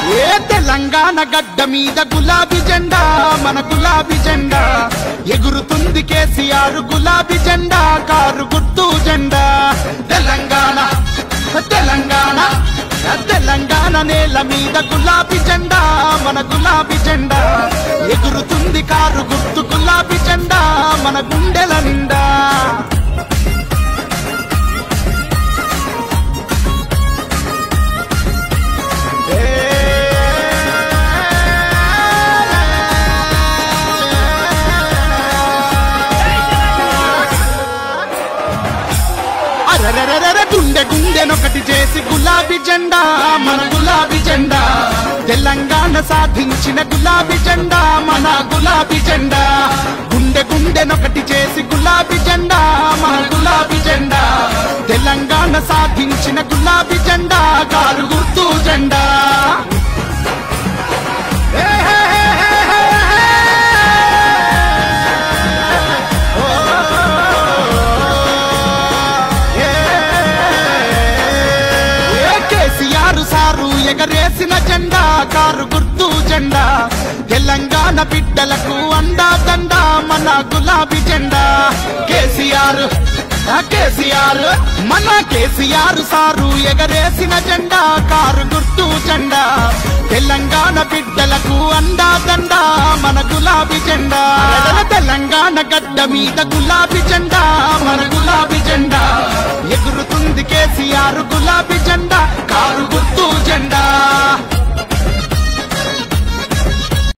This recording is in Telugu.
ఏ తెలంగాణ గడ్డ మీద గులాబీ జెండా మన గులాబీ జెండా ఎగురుతుంది కేసీఆర్ గులాబీ జెండా కారు గుర్తు జెండా తెలంగాణ తెలంగాణ తెలంగాణ నేల మీద గులాబీ జెండా మన గులాబీ జెండా ఎగురుతుంది కారు గుర్తు గులాబీ జెండా మన గుండెల నిండా గుండె గుండెనొకటి చేసి గులాబీ జెండా మన గులాబీ జెండా తెలంగాణ సాధించిన గులాబీ జెండా మన గులాబీ జెండా గుండె గుండెనొకటి చేసి గులాబీ జెండా మన గులాబీ జెండా తెలంగాణ సాధించిన గులాబీ జెండా కారు గుర్తు జెండా సారు ఎగరేసిన జెండా కారు గుర్తు జెండా తెలంగాణ బిడ్డలకు అండా దండా మన గులాబీ జెండా కేసీఆర్ కేసీఆర్ మన కేసీఆర్ సారు ఎగరేసిన జెండా కారు గుర్తు జెండా తెలంగాణ బిడ్డలకు అండా దండా మన గులాబీ జెండా తెలంగాణ గడ్డ మీద గులాబీ జెండా మన గులాబీ జెండా ఎగురుతుంది కేసీఆర్ గులాబీ జెండా కారు గుర్తు జెండా